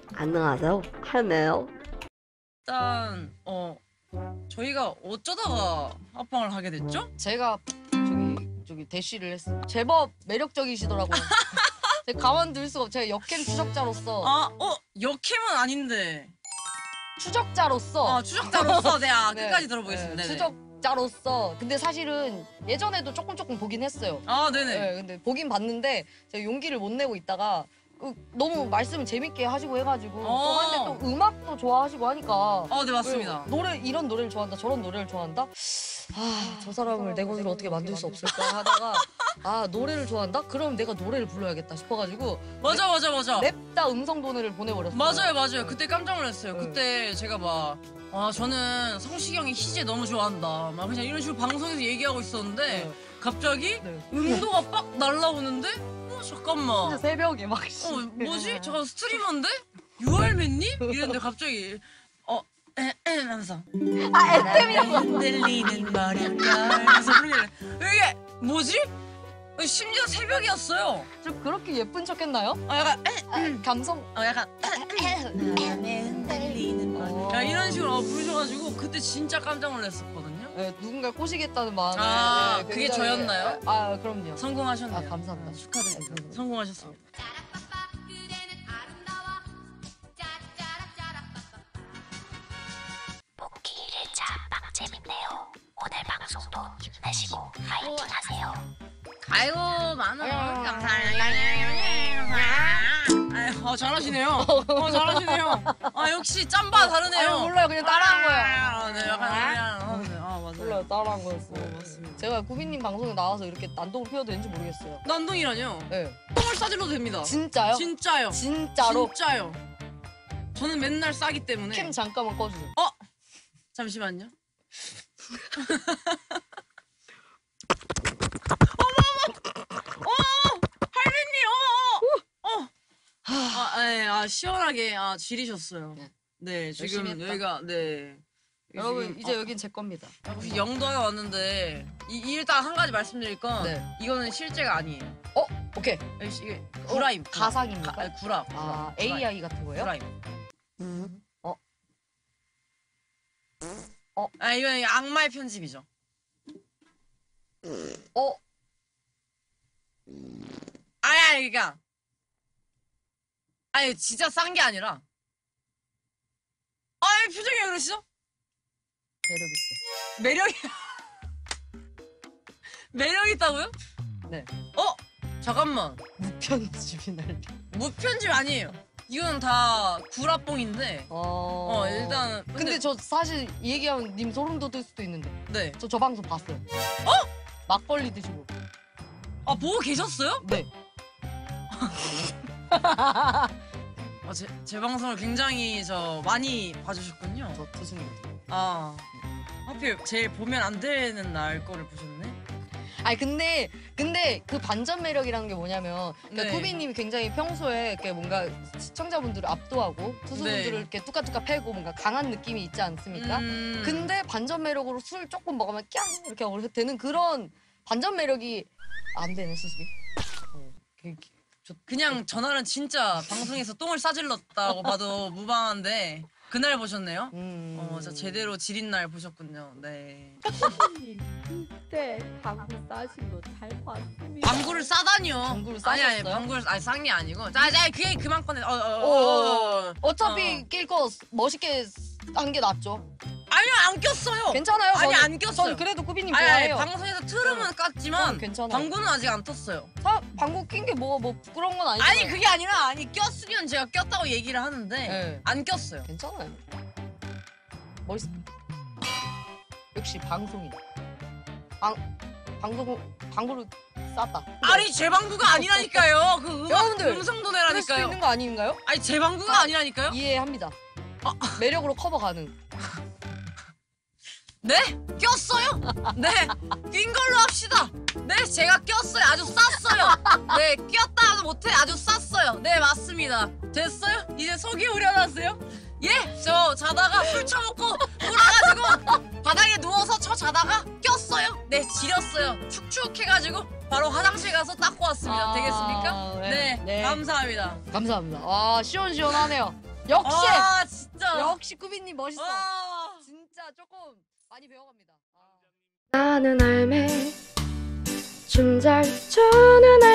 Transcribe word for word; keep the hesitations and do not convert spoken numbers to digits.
안녕하세요, 할매요. 일단 어 저희가 어쩌다가 합방을 하게 됐죠? 제가 저기 저기 대시를 했어요. 제법 매력적이시더라고요. 제가 가만둘 수가 없. 제가 역캠 추적자로서 아, 어 역캠은 아닌데. 추적자로서 아 추적자로서 내가 네, 끝까지 들어보겠습니다. 네, 네네. 추적자로서 근데 사실은 예전에도 조금 조금 보긴 했어요. 아 네네. 네, 근데 보긴 봤는데 제가 용기를 못 내고 있다가 그, 너무 말씀을 재밌게 하시고 해가지고 또 어. 한데 또 음악도 좋아하시고 하니까 아 네 맞습니다. 왜 노래 이런 노래를 좋아한다 저런 노래를 좋아한다 아 저 사람을 내 것으로 어떻게 만들 수 없을까 하다가 아 노래를 좋아한다 그럼 내가 노래를 불러야겠다 싶어가지고 맞아 맞아 맞아. 랩다 음성 도내를 보내버렸어요. 맞아요 맞아요. 그때 깜짝 놀랐어요. 네. 그때 제가 막 아 저는 성시경이 희재 너무 좋아한다. 막 그냥 이런 식으로 방송에서 얘기하고 있었는데 네. 갑자기 네. 음도가 빡 날라오는데 어 잠깐만. 진짜 새벽에 막 어 뭐지? 저 스트리머인데? 유알맨님? 이랬는데 갑자기 어 에에 하면서 아 에템이라고 흔들리는 머릿결 그래서 그러길래 이게 뭐지? 심지어 새벽이었어요. 좀 그렇게 예쁜 척했나요? 아 약간 에, 아, 감성 어 약간 나의 흔들리는 머릿결 어. 야, 이런 식으로 어, 부르셔가지고 그때 진짜 깜짝 놀랐었거든요. 네, 누군가 꼬시겠다는 마음에 아, 네, 그게 굉장히- 저였나요? 아 그럼요. 성공하셨네요. 아 감사합니다. 축하드립니다. 네. 성공하셨습니다. 복귀 일 일차 막 재밌네요. 오늘 방송도 힘내시고 파이팅 하세요. 아이고 많은 아유. 감사해요. 아유, 어, 잘하시네요. 어, 잘하시네요. 아 역시 짬바 다르네요. 아유, 몰라요. 그냥 따라한 거예요. 아, 네, 약간 그냥 어, 네. 아 맞아요. 몰라요. 따라한 거였어요. 어, 맞습니다. 제가 구빈님 방송에 나와서 이렇게 난동을 피워도 되는지 모르겠어요. 난동이라뇨? 네. 똥을 싸질러도 됩니다. 진짜요? 진짜요. 진짜로? 진짜요. 저는 맨날 싸기 때문에. 캠 잠깐만 꺼주세요. 어 잠시만요. 아, 네, 아 시원하게 아 지리셨어요. 네. 네, 열심히 지금 했다. 여기가 네. 여러분 지금, 이제 어, 여긴 제 겁니다. 혹시 영도에 왔는데 이, 이 일단 한 가지 말씀드릴 건 네. 이거는 실제가 아니에요. 어? 오케이. 이게 구라임. 구라. 가상입니까? 가, 아니, 구라. 구라. 아 구라임. 에이아이 같은 거예요? 구라임. 음. 어? 어? 아 이건 악마의 편집이죠. 어? 아니 아니 그러니까 아니 진짜 싼 게 아니라 아니 표정이 왜 그러시죠? 매력 있어. 매력이 매력 있다고요? 네. 어? 잠깐만 무편집이 날. 무편집 아니에요. 이건 다 구라뽕인데 어. 어 일단 근데, 저 사실 이 얘기하면 님 소름 돋을 수도 있는데 네. 저 저 방송 봤어요. 어? 막걸리 드시고. 아 보고 계셨어요? 네. 아, 제, 제 방송을 굉장히 저 많이 봐주셨군요. 저 투순이거든요. 아 하필 제일 보면 안 되는 날 거를 보셨네. 아니 근데 근데 그 반전 매력이라는 게 뭐냐면 그러니까 네. 쿠비님이 굉장히 평소에 이렇게 뭔가 시청자분들을 압도하고 투수분들을 네. 이렇게 뚜까뚜까 패고 뭔가 강한 느낌이 있지 않습니까? 음, 근데 반전 매력으로 술 조금 먹으면 꺄 이렇게 하고 되는 그런 반전 매력이 안 되네 수습이. 어, 그- 저- 그냥 전화는 진짜 방송에서 똥을 싸질렀다고 봐도 무방한데 그날 보셨네요. 음. 어, 저 제대로 지린 날 보셨군요. 네. 그때 방구 싸신 거 잘 봤습니다. 방구를 싸다니요. 방구를 아니 아니 싸셨어요? 방구를 아니 싼 게 아니고. 자, 자, 그게 그만 꺼내. 어, 어, 어, 어, 어, 어. 어차피 어. 낄 거 멋있게 한 게 낫죠. 아니요 안 꼈어요. 괜찮아요. 아니 저는- 안 꼈어요. 저는 그래도 쿠비님 아니, 아니 좋아해요. 방송에서 틀으면 깠지만 어, 괜찮아요. 방구는 아직 안 텄어요. 사, 방구 낀 게 뭐 뭐 부끄러운 건 아니잖아요. 아니 그게 아니라 아니 꼈으면 제가 꼈다고 얘기를 하는데 네. 안 꼈어요. 괜찮아요. 멋있습니다. 역시 방송인. 방 방송 방구를 쌌다. 아니 제 방구가 아니라니까요. 그 음악 여러분들, 음성도 그럴 수도 내라니까요. 있는 거 아닌가요? 아니 제 방구가 아니라니까요. 이해합니다. 매력으로 커버 가능. 네? 꼈어요? 네, 낀 걸로 합시다. 네, 제가 꼈어요. 아주 쌌어요. 네, 꼈다도 못해. 아주 쌌어요. 네, 맞습니다. 됐어요? 이제 속이 우려났어요? 예, 저 자다가 술 처먹고 울어가지고 바닥에 누워서 저 자다가 꼈어요. 네, 지렸어요. 축축해가지고 바로 화장실 가서 닦고 왔습니다. 아, 되겠습니까? 네. 네, 네. 감사합니다. 감사합니다. 와 시원시원하네요. 역시 아 진짜. 역시 꾸비님 멋있어. 아. 진짜 조금 많이 배워갑니다. 아. 나는 알매 춤 잘 추는